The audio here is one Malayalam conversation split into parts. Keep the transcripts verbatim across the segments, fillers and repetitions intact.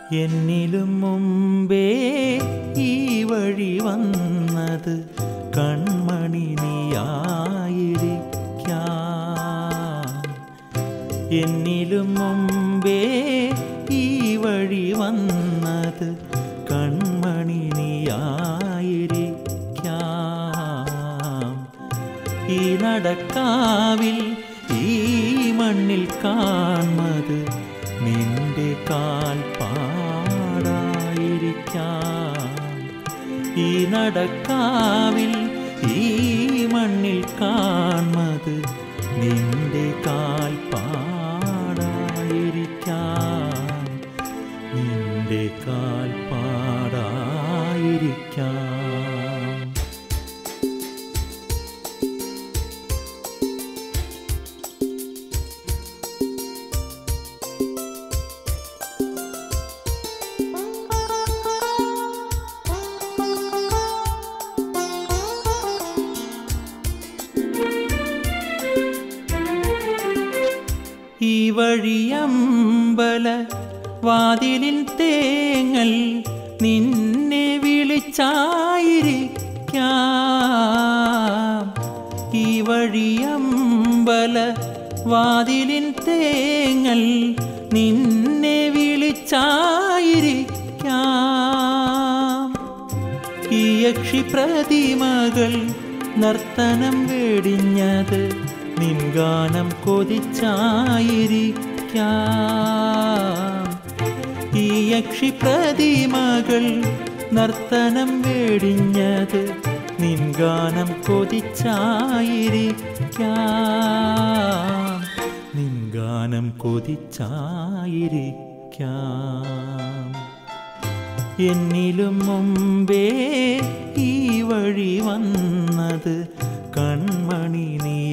എന്നിലും മുമ്പേ ഈ വഴി വന്നത് കൺമണി നീയായിരിക്കാം. എന്നിലും മുമ്പേ ഈ വഴി വന്നത് കൺമണി നീയായിരിക്കാം. ഈ നടക്കാവിൽ ഈ മണ്ണിൽ കാൺമത് നിന്റെ കാൽപ്പാടായിരിക്കാം. ഈ നടക്കാവിൽ ഈ മണ്ണിൽ കാൺമത് നിന്റെ കാൽപ്പാടായിരിക്കാം. നിന്റെ കാൽപ്പാടായിരിക്കാം. ഈ വഴിയമ്പല വാതിലിൻ തേങ്ങൽ നിന്നെ വിളിച്ചായിരിക്കാം. ഈ വഴിയമ്പല വാതിലിൻ തേങ്ങൽ നിന്നെ വിളിച്ചായിരിക്കാം. ഈ യക്ഷി പ്രതിമകൾ നർത്തനം വെടിഞ്ഞത് നിൻഗാനം കൊതിച്ചായിരിക്കാം. ഈ യക്ഷി പ്രതിമകൾ നർത്തനം വെടിഞ്ഞത് നിൻഗാനം കൊതിച്ചായിരിക്കാം. നിൻഗാനം കൊതിച്ചായിരിക്കാം. എന്നിലും മുമ്പേ ഈ വഴി വന്നത് കൺമണി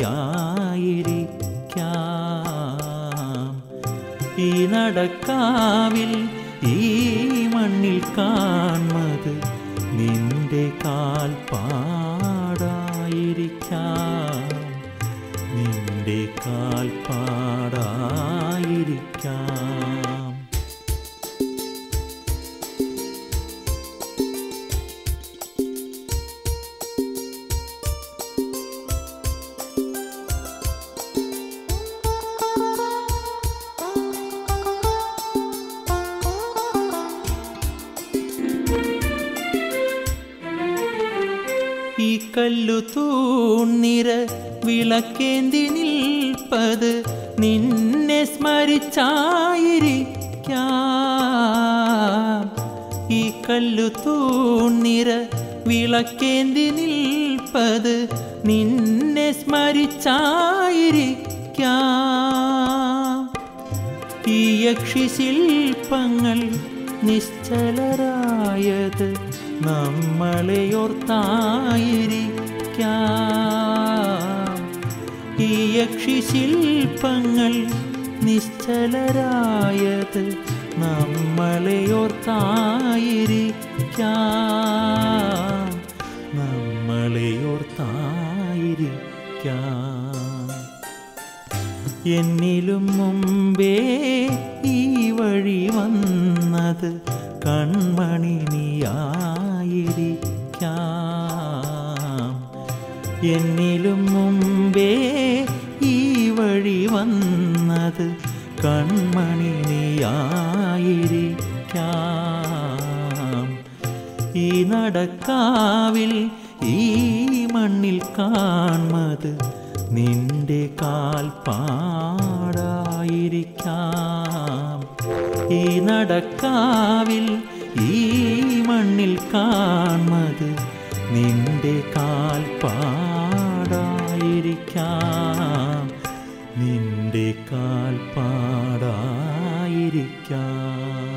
നീയായിരിക്കാം. ഈ നടക്കാവിൽ ഈ മണ്ണിൽ കാൺമത് നിന്റെ കാൽപ്പാടായിരിക്കാം. നിന്റെ കാൽപ്പാടായിരിക്കാം. ഈ കല്ലു തൂണിര വിളക്കേന്തി നിൽപ്പത് നിന്നെ സ്മരിച്ചായിരിക്കാം. ഈ കല്ലു തൂണിര വിളക്കേന്തി നിൽപ്പത് നിന്നെ സ്മരിച്ചായിരിക്കാം. ഈ യക്ഷി ശില്പങ്ങൾ നിശ്ചലരായത് നമ്മളെയോർത്തായിരിക്കാം. ഈ യക്ഷി ശില്പങ്ങൾ നിശ്ചലരായത് നമ്മളെയോർത്തായിരിക്കാം. നമ്മളെയോർത്തായിരിക്കാം. എന്നിലും മുമ്പേ ഈ വഴി വന്നത് കൺമണി നീയായിരിക്കാം. എന്നിലും മുമ്പേ ഈ വഴി വന്നത് കൺമണി നീയായിരിക്കാം. ഈ നടക്കാവിൽ ഈ മണ്ണിൽ കാൺമത് നിന്റെ കാൽപ്പാടായിരിക്കാം. ഈ നടക്കാവിൽ ഈ മണ്ണിൽ കാൺമത് നിന്റെ കാൽപ്പാടായിരിക്കാം. നിന്റെ കാൽപ്പാടായിരിക്കാം.